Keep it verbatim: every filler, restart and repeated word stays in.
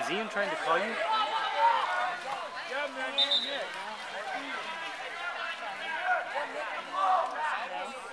Is Ian trying to call you? Yeah, man,